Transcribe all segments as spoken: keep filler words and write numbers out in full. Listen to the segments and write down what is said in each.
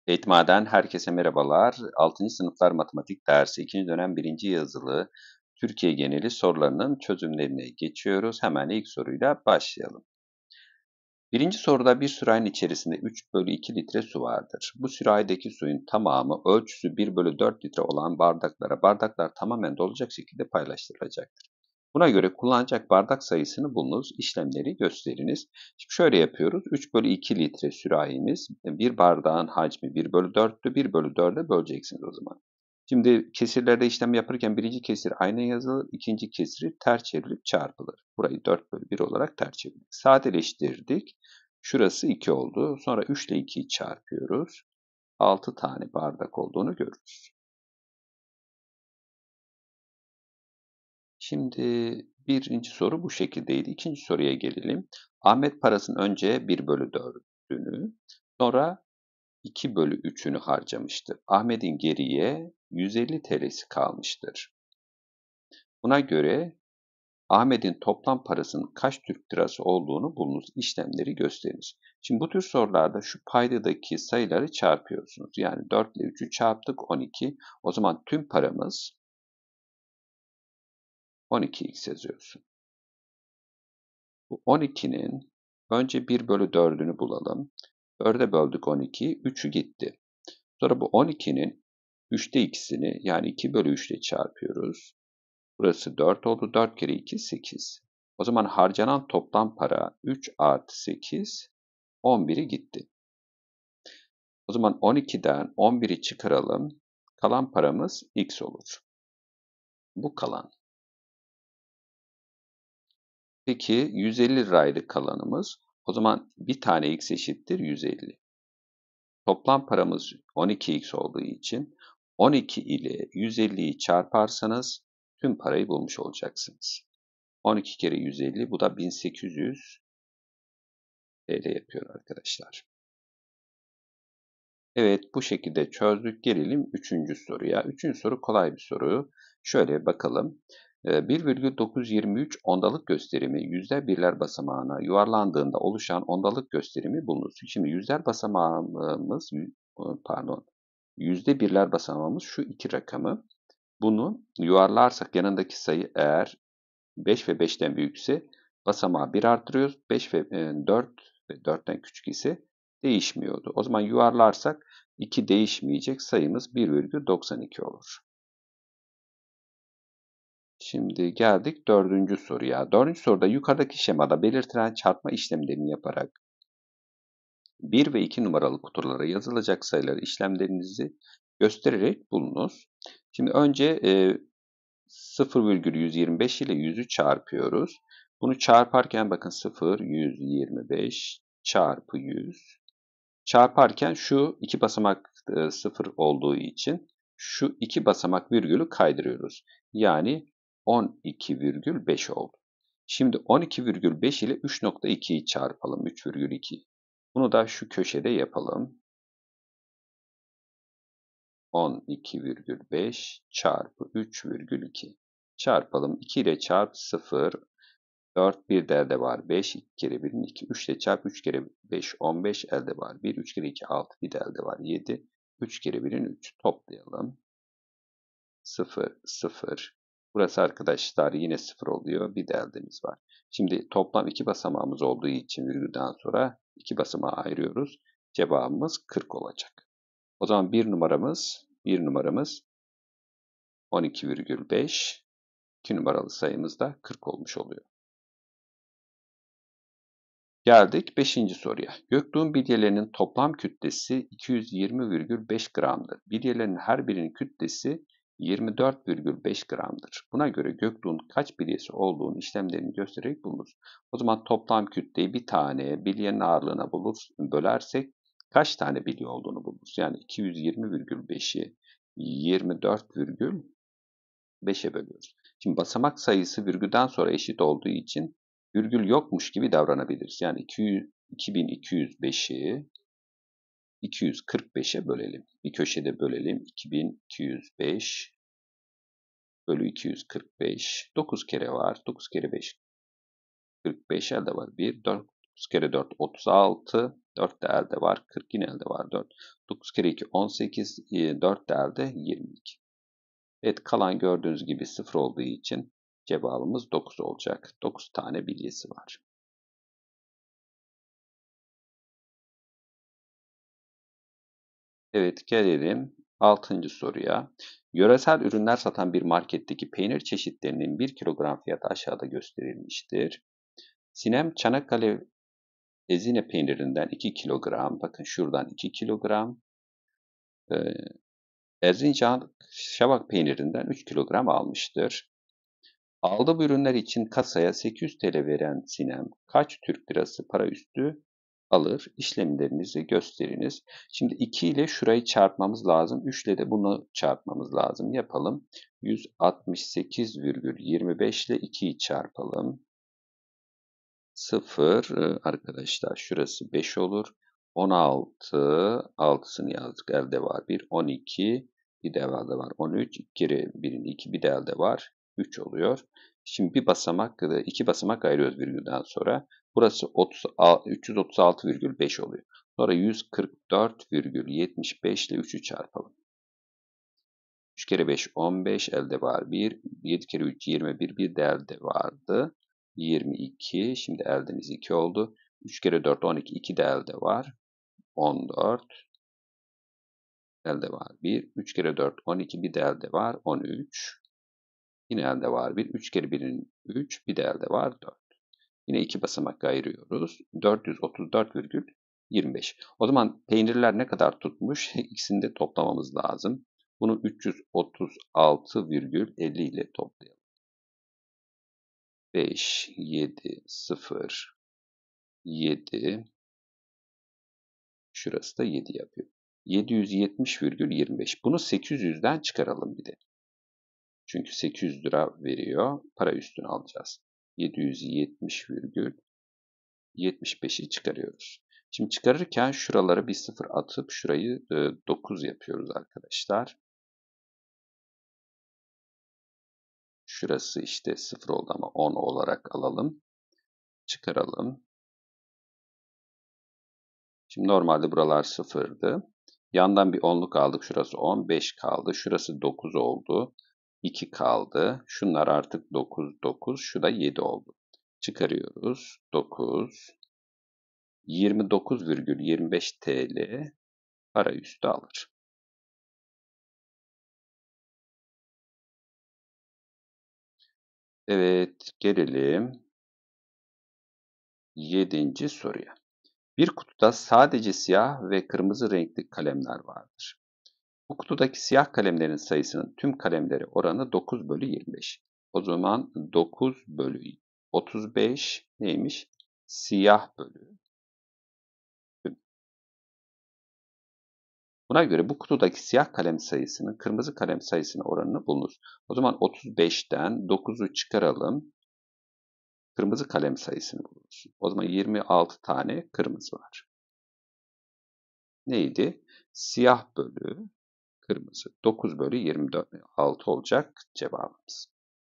Eğitimhane'den herkese merhabalar. altıncı sınıflar matematik dersi ikinci dönem birinci yazılı Türkiye geneli sorularının çözümlerine geçiyoruz. Hemen ilk soruyla başlayalım. Birinci soruda bir sürahinin içerisinde üç bölü iki litre su vardır. Bu sürahideki suyun tamamı ölçüsü bir bölü dört litre olan bardaklara bardaklar tamamen dolacak şekilde paylaştırılacaktır. Buna göre kullanacak bardak sayısını bulunuz, işlemleri gösteriniz. Şimdi şöyle yapıyoruz. üç bölü iki litre sürahimiz, bir bardağın hacmi bir bölü dörttü. bir bölü dörde böleceksiniz o zaman. Şimdi kesirlerde işlem yaparken birinci kesir aynı yazılır, ikinci kesir ters çevrilip çarpılır. Burayı dört bölü bir olarak ters çevirdik. Sadeleştirdik. Şurası iki oldu. Sonra üç ile ikiyi çarpıyoruz. altı tane bardak olduğunu görürüz. Şimdi birinci soru bu şekildeydi. İkinci soruya gelelim. Ahmet parasının önce bir bölü dördünü, sonra iki bölü üçünü harcamıştır. Ahmet'in geriye yüz elli T L'si kalmıştır. Buna göre Ahmet'in toplam parasının kaç Türk lirası olduğunu bulunuz, işlemleri gösteriniz. Şimdi bu tür sorularda şu paydadaki sayıları çarpıyorsunuz. Yani dört ile üçü çarptık on iki. O zaman tüm paramız on iki x yazıyorsun. Bu on ikinin önce bir bölü dördünü bulalım. dörde böldük on ikiyi, üçü gitti. Sonra bu on ikinin üçte ikisini yani iki bölü üç ile çarpıyoruz. Burası dört oldu. dört kere iki, sekiz. O zaman harcanan toplam para üç artı sekiz, on biri gitti. O zaman on ikiden on biri çıkaralım. Kalan paramız x olur. Bu kalan. Peki yüz elli liraydı kalanımız. O zaman bir tane x eşittir yüz elli. Toplam paramız on iki x olduğu için on iki ile yüz elliyi çarparsanız tüm parayı bulmuş olacaksınız. on iki kere yüz elli, bu da bin sekiz yüz T L yapıyor arkadaşlar. Evet, bu şekilde çözdük. Gelelim üçüncü soruya. Üçüncü soru kolay bir soru. Şöyle bakalım. bir virgül dokuz yirmi üç ondalık gösterimi yüzler birler basamağına yuvarlandığında oluşan ondalık gösterimi bulunuz. Şimdi yüzler basamağımız, pardon, yüzde birler basamağımız şu iki rakamı. Bunu yuvarlarsak yanındaki sayı eğer beş ve beşten büyükse basamağı bir artırıyoruz. beş ve dört ve dörtten küçük ise değişmiyordu. O zaman yuvarlarsak iki değişmeyecek, sayımız bir virgül doksan iki olur. Şimdi geldik dördüncü soruya. Dördüncü soruda yukarıdaki şemada belirtilen çarpma işlemlerini yaparak bir ve iki numaralı kutulara yazılacak sayıları işlemlerinizi göstererek bulunuz. Şimdi önce e, sıfır virgül yüz yirmi beş ile yüzü çarpıyoruz. Bunu çarparken bakın sıfır, yüz yirmi beş çarpı yüz. Çarparken şu iki basamak e, sıfır olduğu için şu iki basamak virgülü kaydırıyoruz. Yani on iki virgül beş oldu. Şimdi on iki virgül beş ile üç nokta ikiyi çarpalım. üç virgül iki. Bunu da şu köşede yapalım. on iki virgül beş çarpı üç virgül iki. Çarpalım. iki ile çarp sıfır. dört, bir de elde var beş, iki kere birin iki, üç ile çarp üç kere beş, on beş, elde var bir, üç kere iki, altı, bir de elde var yedi, üç kere birin üç, toplayalım. sıfır, sıfır. Burası arkadaşlar yine sıfır oluyor, bir de eldemiz var. Şimdi toplam iki basamağımız olduğu için virgülden sonra iki basamağı ayırıyoruz. Cevabımız kırk olacak. O zaman bir numaramız, bir numaramız on iki virgül beş, iki numaralı sayımız da kırk olmuş oluyor. Geldik beşinci soruya. Göktuğ'un bilyelerinin toplam kütlesi iki yüz yirmi virgül beş gramdır. Bilyelerin her birinin kütlesi yirmi dört virgül beş gramdır. Buna göre Göktuğ'un kaç bilyesi olduğunu işlemlerini göstererek bulunur. O zaman toplam kütleyi bir tane bilyenin ağırlığına bulur, bölersek kaç tane bilye olduğunu buluruz. Yani iki yüz yirmi virgül beşi yirmi dört virgül beşe bölüyoruz. Şimdi basamak sayısı virgülden sonra eşit olduğu için virgül yokmuş gibi davranabiliriz. Yani iki yüz, iki bin iki yüz beşi iki yüz kırk beşe bölelim. Bir köşede bölelim. iki bin iki yüz beş bölü iki yüz kırk beş. dokuz kere var. dokuz kere beş kırk beş, elde var bir. dokuz kere dört otuz altı. dört de elde var. kırk yine elde var. dört. dokuz kere iki on sekiz. dört de elde yirmi iki. Evet, kalan gördüğünüz gibi sıfır olduğu için cevabımız dokuz olacak. dokuz tane bilyesi var. Evet, gelelim altıncı soruya. Yöresel ürünler satan bir marketteki peynir çeşitlerinin bir kilogram fiyatı aşağıda gösterilmiştir. Sinem Çanakkale Ezine peynirinden iki kilogram, bakın şuradan iki kilogram, e, Erzincan Şavak peynirinden üç kilogram almıştır. Aldığı bu ürünler için kasaya sekiz yüz T L veren Sinem kaç Türk lirası para üstü alır? İşlemlerinizi gösteriniz. Şimdi iki ile şurayı çarpmamız lazım. üç ile de bunu çarpmamız lazım. Yapalım. yüz altmış sekiz virgül yirmi beş ile ikiyi çarpalım. sıfır arkadaşlar şurası beş olur. on altı, altısını yazdık, elde var bir. on iki, bir de elde var on üç. iki kere birin iki, bir de elde var üç oluyor. Şimdi bir basamak, iki basamak ayırıyoruz virgülden sonra. Burası otuz, üç yüz otuz altı virgül beş oluyor. Sonra yüz kırk dört virgül yetmiş beş ile üçü çarpalım. üç kere beş on beş, elde var bir. yedi kere üç yirmi bir, bir de elde vardı. yirmi iki. Şimdi eldemiz iki oldu. üç kere dört on iki. iki de elde var. on dört. Elde var bir. üç kere dört on iki. Bir de elde var. on üç. Yine elde var bir. üç kere birin üç. Bir de elde var dört. Yine iki basamak ayırıyoruz. dört yüz otuz dört virgül yirmi beş. O zaman peynirler ne kadar tutmuş? İkisini de toplamamız lazım. Bunu üç yüz otuz altı virgül elli ile toplayalım. beş, yedi, sıfır, yedi. Şurası da yedi yapıyor. yedi yüz yetmiş virgül yirmi beş. Bunu sekiz yüzden çıkaralım bir de. Çünkü sekiz yüz lira veriyor. Para üstünü alacağız. yedi yüz yetmiş virgül yetmiş beşi çıkarıyoruz. Şimdi çıkarırken şuralara bir sıfır atıp şurayı dokuz yapıyoruz arkadaşlar. Şurası işte sıfır oldu ama on olarak alalım. Çıkaralım. Şimdi normalde buralar sıfırdı. Yandan bir onluk aldık. Şurası on, beş kaldı. Şurası dokuz oldu. iki kaldı. Şunlar artık dokuz, dokuz. Şu da yedi oldu. Çıkarıyoruz. dokuz. yirmi dokuz virgül yirmi beş T L para üstü alır. Evet, gelelim yedinci soruya. Bir kutuda sadece siyah ve kırmızı renkli kalemler vardır. Bu kutudaki siyah kalemlerin sayısının tüm kalemleri oranı dokuz bölü yirmi beş. O zaman dokuz bölü otuz beş neymiş? Siyah bölü tüm. Buna göre bu kutudaki siyah kalem sayısının kırmızı kalem sayısına oranını bulunuz. O zaman otuz beşten dokuzu çıkaralım. Kırmızı kalem sayısını buluruz. O zaman yirmi altı tane kırmızı var. Neydi? Siyah bölü kırmızı. dokuz bölü yirmi altı olacak cevabımız.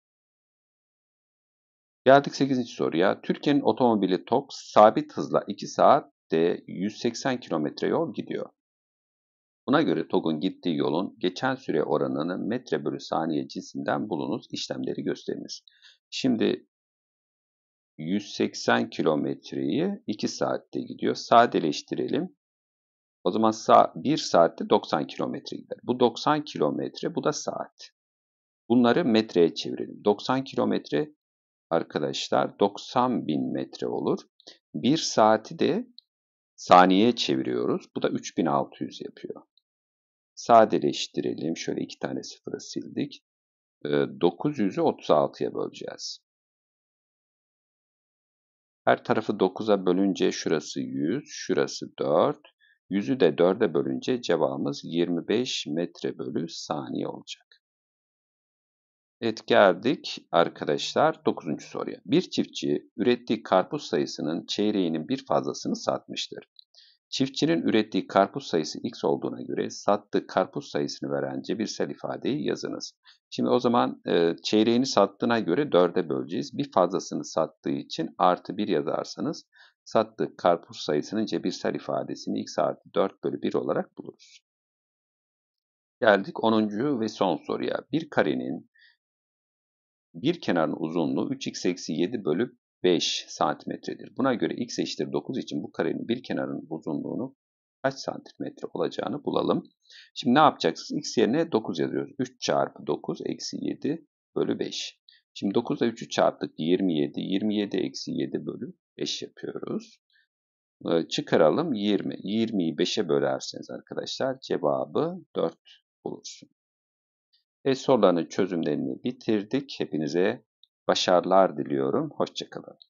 Geldik sekizinci soruya. Türkiye'nin otomobili TOG sabit hızla iki saatte yüz seksen kilometre yol gidiyor. Buna göre TOG'un gittiği yolun geçen süre oranını metre bölü saniye cinsinden bulunuz, işlemleri gösteriniz. Şimdi yüz seksen kilometreyi iki saatte gidiyor. Sadeleştirelim. O zaman bir saatte doksan kilometre gider. Bu doksan kilometre, bu da saat. Bunları metreye çevirelim. doksan kilometre arkadaşlar doksan bin metre olur. bir saati de saniyeye çeviriyoruz. Bu da üç bin altı yüz yapıyor. Sadeleştirelim. Şöyle iki tane sıfırı sildik. dokuz yüzü otuz altıya böleceğiz. Her tarafı dokuza bölünce şurası yüz, şurası dört. yüzü de dörde bölünce cevabımız yirmi beş metre bölü saniye olacak. Evet, geldik arkadaşlar dokuzuncu soruya. Bir çiftçi ürettiği karpuz sayısının çeyreğinin bir fazlasını satmıştır. Çiftçinin ürettiği karpuz sayısı x olduğuna göre sattığı karpuz sayısını veren cebirsel ifadeyi yazınız. Şimdi o zaman e, çeyreğini sattığına göre dörde böleceğiz. Bir fazlasını sattığı için artı bir yazarsanız sattığı karpuz sayısının cebirsel ifadesini x artı dört bölü bir olarak buluruz. Geldik onuncu ve son soruya. Bir karenin bir kenarın uzunluğu üç x eksi yedi bölü beş santimetredir. Buna göre x eşittir dokuz için bu karenin bir kenarın uzunluğunu kaç santimetre olacağını bulalım. Şimdi ne yapacaksınız? X yerine dokuz yazıyoruz. üç çarpı dokuz eksi yedi bölü beş. Şimdi dokuz ile üçü çarptık yirmi yedi. yirmi yedi eksi yedi bölü beş yapıyoruz. Ee, çıkaralım yirmi. yirmiyi beşe bölerseniz arkadaşlar cevabı dört bulursunuz. Ve soruların çözümlerini bitirdik. Hepinize başarılar diliyorum. Hoşça kalın.